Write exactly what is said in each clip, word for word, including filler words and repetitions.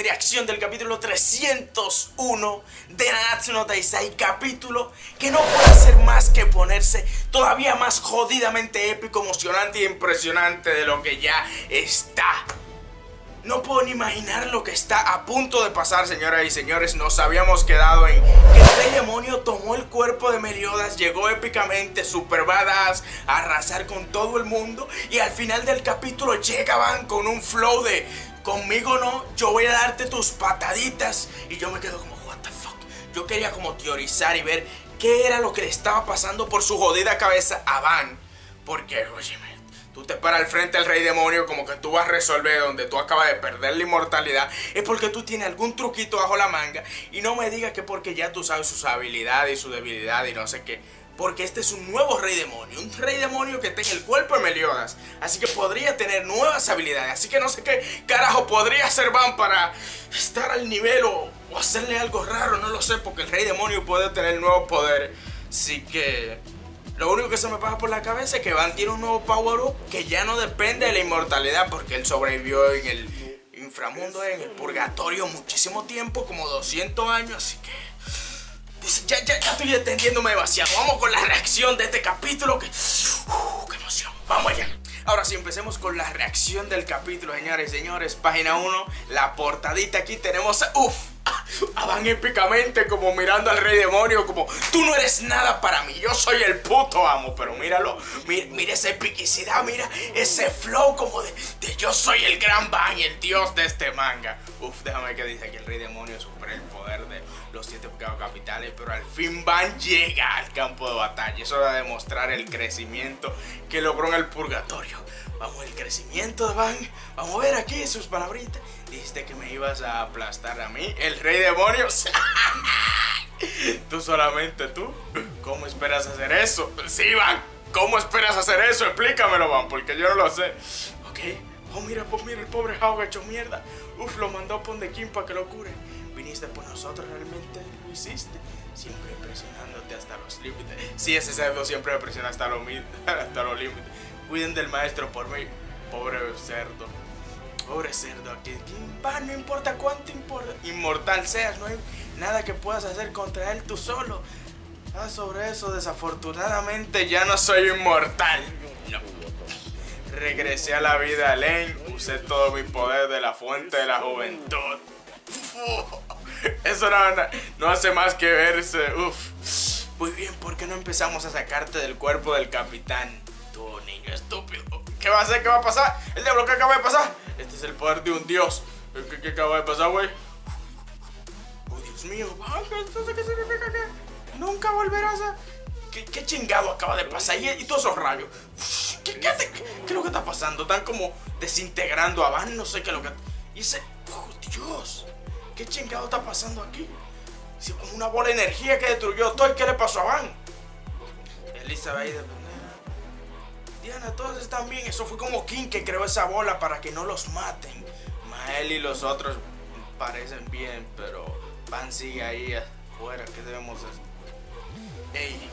reacción del capítulo trescientos uno de Nanatsu no Taizai, capítulo que no puede ser más que ponerse todavía más jodidamente épico, emocionante y impresionante de lo que ya está. No puedo ni imaginar lo que está a punto de pasar, señoras y señores. Nos habíamos quedado en que el Rey Demonio tomó el cuerpo de Meliodas, llegó épicamente, super badass, a arrasar con todo el mundo. Y al final del capítulo llegaban con un flow de conmigo no, yo voy a darte tus pataditas. Y yo me quedo como, what the fuck. Yo quería como teorizar y ver qué era lo que le estaba pasando por su jodida cabeza a Van. Porque, óyeme, tú te paras al frente del Rey Demonio como que tú vas a resolver donde tú acabas de perder la inmortalidad. Es porque tú tienes algún truquito bajo la manga. Y no me digas que porque ya tú sabes sus habilidades y su debilidad y no sé qué. Porque este es un nuevo Rey Demonio. Un Rey Demonio que tenga el cuerpo de Meliodas. Así que podría tener nuevas habilidades. Así que no sé qué carajo podría hacer Van para estar al nivel o, o hacerle algo raro. No lo sé, porque el Rey Demonio puede tener nuevos poderes. Así que lo único que se me pasa por la cabeza es que Van tiene un nuevo power up que ya no depende de la inmortalidad, porque él sobrevivió en el inframundo, en el purgatorio muchísimo tiempo, como doscientos años, así que ya, ya, ya estoy entendiéndome demasiado. Vamos con la reacción de este capítulo que... Uh, ¡qué emoción! ¡Vamos allá! Ahora sí, empecemos con la reacción del capítulo, señores y señores. Página uno, la portadita. Aquí tenemos a... ¡Uf! A Van épicamente como mirando al Rey Demonio como tú no eres nada para mí, yo soy el puto amo. Pero míralo, mira, mira esa epicidad, mira ese flow como de, de yo soy el gran Van, el dios de este manga. Uf, déjame ver qué dice aquí. El Rey Demonio supera el poder de los siete pecados capitales, pero al fin Van llega al campo de batalla. Eso va a demostrar el crecimiento que logró en el purgatorio. Vamos, el crecimiento de Van. Vamos a ver aquí sus palabritas. Dijiste que me ibas a aplastar a mí, el Rey Demonio. Tú solamente tú. ¿Cómo esperas hacer eso? Sí, Van. ¿Cómo esperas hacer eso? Explícamelo, Van, porque yo no lo sé. Ok. Oh, mira, pues mira, el pobre Hauga hecho mierda. Uf, lo mandó por de Kim para que lo cure. Viniste por nosotros, realmente lo hiciste. Siempre presionándote hasta los límites. Sí, ese cerdo siempre me presiona hasta los, hasta los límites. Cuiden del maestro por mí. Pobre cerdo. Pobre cerdo, aquí, no importa cuánto inmortal seas, no hay nada que puedas hacer contra él tú solo. Ah, sobre eso, desafortunadamente ya no soy inmortal. No. Regresé a la vida, Lane. Usé todo mi poder de la fuente de la juventud. Eso no, no hace más que verse. Uf. Muy bien, ¿por qué no empezamos a sacarte del cuerpo del capitán? Tú, niño estúpido. ¿Qué va a hacer? ¿Qué va a pasar? ¿El diablo qué acaba de pasar? Este es el poder de un dios. ¿Qué, qué acaba de pasar, güey? Oh, Dios mío. ¿Esto qué significa? ¿Que nunca volverás a...? ¿Qué, qué chingado acaba de pasar? Y, y todos esos rayos. ¿Qué, qué, qué, ¿Qué es lo que está pasando? Están como desintegrando a Van. No sé qué es lo que... Y ese... Oh, Dios. ¿Qué chingado está pasando aquí? Es como una bola de energía que destruyó todo. ¿Y qué le pasó a Van? Elizabeth ahí de... Diana, todos están bien. Eso fue como King que creó esa bola para que no los maten. Mael y los otros parecen bien, pero Van sigue ahí afuera. ¿Qué debemos hacer? Ey,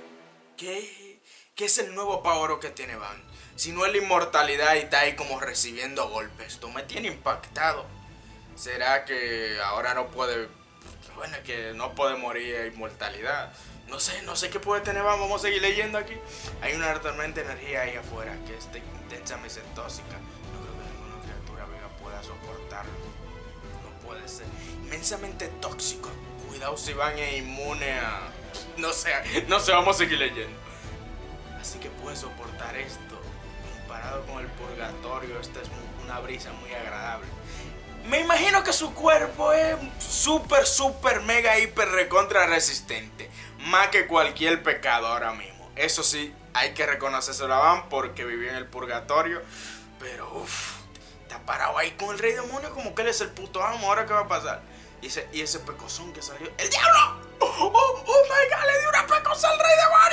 ¿qué, ¿qué es el nuevo power que tiene Van? Si no es la inmortalidad y está ahí como recibiendo golpes. Esto me tiene impactado. ¿Será que ahora no puede... Bueno, que no puede morir de inmortalidad? No sé, no sé qué puede tener. Vamos a seguir leyendo aquí. Hay una tormenta de energía ahí afuera que es intensamente tóxica. No creo que ninguna criatura viva pueda soportarlo. No puede ser. Inmensamente tóxico. Cuidado si Van es inmune a... No sé, no sé, vamos a seguir leyendo. Así que puede soportar esto. Comparado con el purgatorio, esta es una brisa muy agradable. Me imagino que su cuerpo es súper, súper, mega, hiper, recontra resistente. Más que cualquier pecado ahora mismo. Eso sí, hay que reconocerse a Van porque vivió en el purgatorio. Pero, uff, está parado ahí con el Rey Demonio como que él es el puto amo. ¿Ahora qué va a pasar? Y ese, y ese pecozón que salió. ¡El diablo! ¡Oh, oh, oh my God! ¡Le dio una pecosa al Rey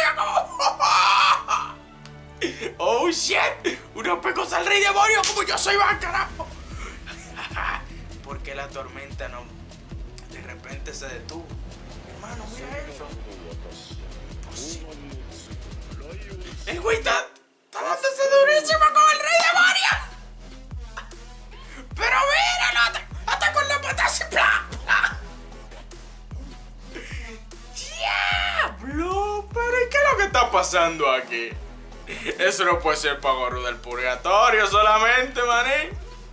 Demonio! ¡Oh, shit! ¡Una pecosa al Rey Demonio! ¡Como yo soy Van, carajo! ¿Por qué la tormenta no de repente se detuvo? Hermano, mira eso. Imposible. El güey está dándose durísimo con el Rey Demonio. Pero míralo, hasta, hasta con la pasando aquí? Eso no puede ser Pagoru del purgatorio solamente, maní.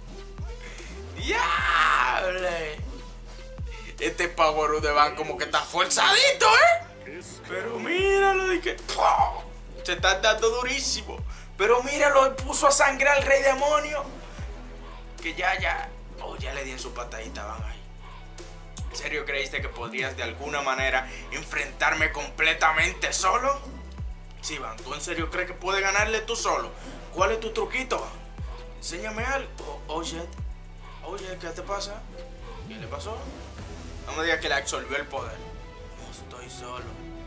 ¡Diable! Este Pagoru de Van como que está forzadito, ¿eh? Pero míralo, de que... ¡pum! Se está dando durísimo. Pero míralo, puso a sangrar al rey demonio. Que ya, ya... Oh, ya le di en su patadita, Van ahí. ¿En serio creíste que podrías de alguna manera enfrentarme completamente solo? Sí, Van, ¿tú en serio crees que puedes ganarle tú solo? ¿Cuál es tu truquito, Van? Enséñame algo. Oh, oh, shit. Oye, ¿qué te pasa? ¿Qué le pasó? No me digas que le absorbió el poder. No estoy solo.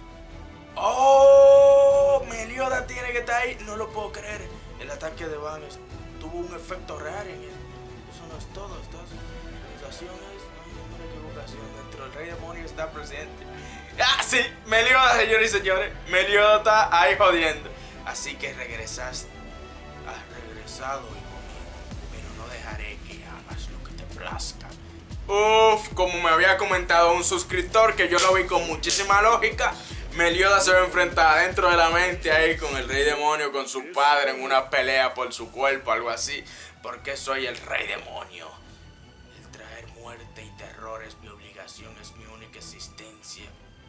¡Oh! Meliodas tiene que estar ahí. No lo puedo creer. El ataque de Van tuvo un efecto raro en él. Eso no es todo. Estas sensaciones, no hay ninguna equivocación. Dentro del rey demonio está presente. ¡Ah, sí! Meliodas, señores y señores. Meliodas está ahí jodiendo. Así que regresaste. Has regresado, hijo mío. Pero no dejaré que hagas lo que te plazca. Uf, como me había comentado un suscriptor que yo lo vi con muchísima lógica, Meliodas se va a enfrentar dentro de la mente ahí con el rey demonio, con su padre en una pelea por su cuerpo, algo así. Porque soy el rey demonio. El traer muerte y terror es mi obligación, es mi única existencia.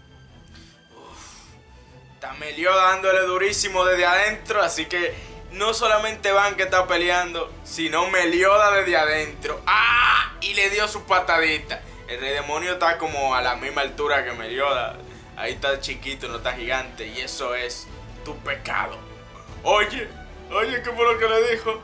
Uf, está Meliodas dándole durísimo desde adentro, así que no solamente Van que está peleando, sino Meliodas desde adentro. ¡Ah! Y le dio su patadita. El rey demonio está como a la misma altura que Meliodas. Ahí está chiquito, no está gigante. Y eso es tu pecado. Oye, oye, ¿qué fue lo que le dijo?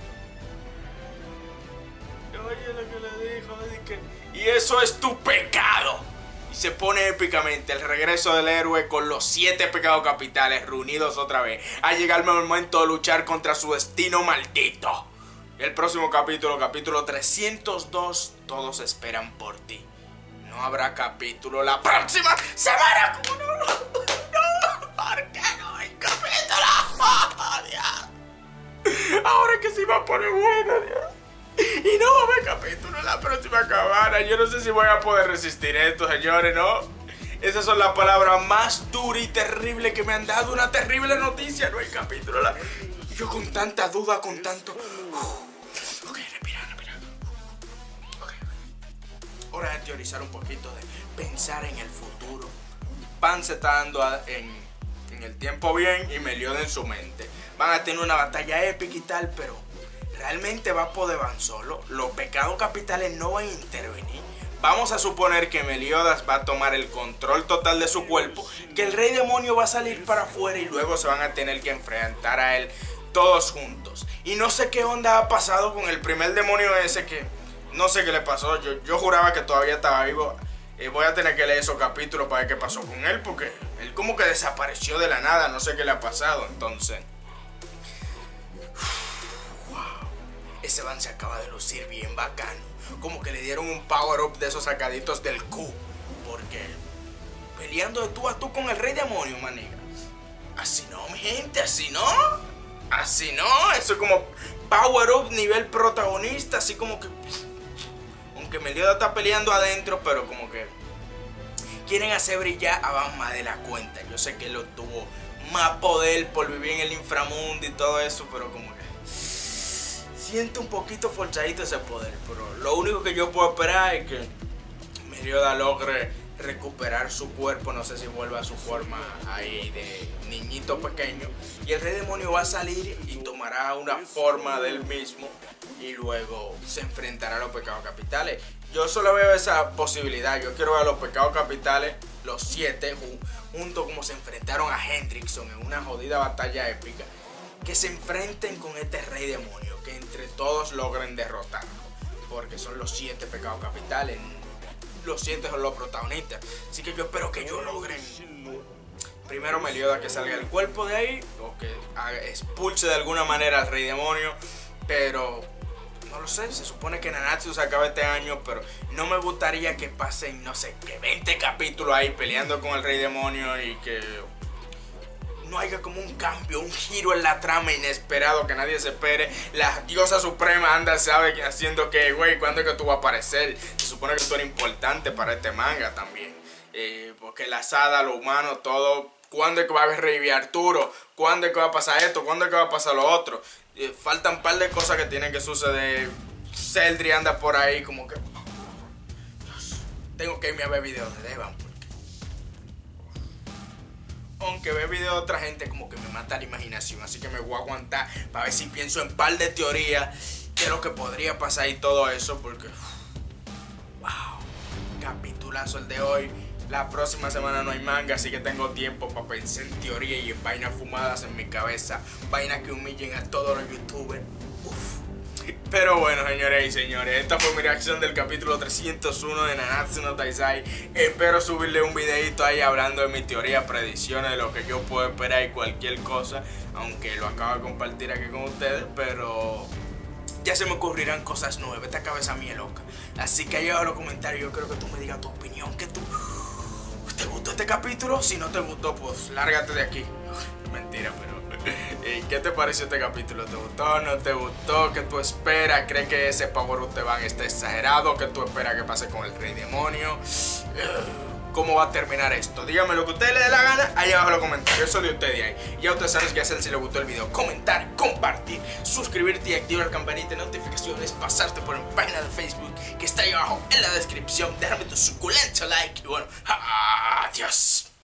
Oye, lo que le dijo. Que... Y eso es tu pecado. Y se pone épicamente el regreso del héroe con los siete pecados capitales reunidos otra vez. Ha llegado el momento de luchar contra su destino maldito. El próximo capítulo, capítulo trescientos dos, todos esperan por ti. No habrá capítulo la próxima semana. ¿Cómo no? No, ¿por qué no hay capítulo? Oh, Dios. Ahora que sí va a poner bueno, Dios. Y no va a haber capítulo en la próxima cabana. Yo no sé si voy a poder resistir esto, señores, ¿no? Esas son las palabras más duras y terribles que me han dado. Una terrible noticia. No hay capítulo. La... Yo con tanta duda, con tanto... Uf. Ok, respira, respira. Ok. Hora de teorizar un poquito, de pensar en el futuro. Van se está dando en, en el tiempo bien y Meliodas en su mente. Van a tener una batalla épica y tal, pero... ¿realmente va a poder Van solo? Los pecados capitales no van a intervenir. Vamos a suponer que Meliodas va a tomar el control total de su cuerpo, que el rey demonio va a salir para afuera y luego se van a tener que enfrentar a él todos juntos. Y no sé qué onda ha pasado con el primer demonio ese, que no sé qué le pasó. Yo, yo juraba que todavía estaba vivo. Eh, voy a tener que leer esos capítulos para ver qué pasó con él, porque él como que desapareció de la nada. No sé qué le ha pasado, entonces... Ese Van se acaba de lucir bien bacano. Como que le dieron un power up de esos sacaditos del Q. Porque peleando de tú a tú con el rey demonio, maniga. Así no, mi gente, así no. Así no, eso es como power up nivel protagonista. Así como que... aunque Meliodas está peleando adentro, pero como que... quieren hacer brillar a Van más de la cuenta. Yo sé que él obtuvo más poder por vivir en el inframundo y todo eso, pero como que... siento un poquito forzadito ese poder, pero lo único que yo puedo esperar es que Meliodas logre recuperar su cuerpo, no sé si vuelva a su forma ahí de niñito pequeño, y el rey demonio va a salir y tomará una forma del mismo y luego se enfrentará a los pecados capitales. Yo solo veo esa posibilidad. Yo quiero ver a los pecados capitales, los siete, juntos como se enfrentaron a Hendrickson en una jodida batalla épica, que se enfrenten con este rey demonio, que entre todos logren derrotarlo, porque son los siete pecados capitales, los siete son los protagonistas. Así que yo espero que ellos logren primero Meliodas que salga del cuerpo de ahí, o que expulse de alguna manera al rey demonio, pero no lo sé. Se supone que Nanatsu se acaba este año, pero no me gustaría que pasen, no sé, que veinte capítulos ahí peleando con el rey demonio y que no haya como un cambio, un giro en la trama inesperado que nadie se espere. La diosa suprema anda, sabe, haciendo que, güey, ¿cuándo es que tú vas a aparecer? Se supone que tú eres importante para este manga también. Eh, porque la hadas, lo humano, todo ¿Cuándo es que va a revivir Arturo? ¿Cuándo es que va a pasar esto? ¿Cuándo es que va a pasar lo otro? Eh, faltan un par de cosas que tienen que suceder. Celdri anda por ahí como que... Dios, tengo que irme a ver videos de Devan porque... Aunque ver videos de otra gente como que me mata la imaginación. Así que me voy a aguantar para ver si pienso en un par de teorías de lo que podría pasar y todo eso. Porque... Wow, capitulazo el de hoy. La próxima semana no hay manga, así que tengo tiempo para pensar en teoría y en vainas fumadas en mi cabeza. Vainas que humillen a todos los youtubers. Uf. Pero bueno, señores y señores, esta fue mi reacción del capítulo trescientos uno de Nanatsu no Taizai. Espero subirle un videito ahí hablando de mi teoría, predicciones, de lo que yo puedo esperar y cualquier cosa. Aunque lo acabo de compartir aquí con ustedes, pero... ya se me ocurrirán cosas nuevas. Esta cabeza mía es loca. Así que ahí abajo en los comentarios yo creo que tú me digas tu opinión. ¿Que tú te gustó este capítulo? Si no te gustó, pues lárgate de aquí. Mentira, pero ¿qué te pareció este capítulo? ¿Te gustó? ¿No te gustó? ¿Qué tú esperas? ¿Crees que ese Power Up te van está exagerado? ¿Qué tú esperas que pase con el Rey Demonio? ¿Cómo va a terminar esto? Díganme lo que a ustedes les dé la gana ahí abajo en los comentarios. Eso de ustedes ahí. Ya ustedes saben qué hacer si les gustó el video. Comentar, compartir, suscribirte y activar la campanita de notificaciones. Pasarte por mi página de Facebook que está ahí abajo en la descripción. Déjame tu suculento like y bueno, adiós.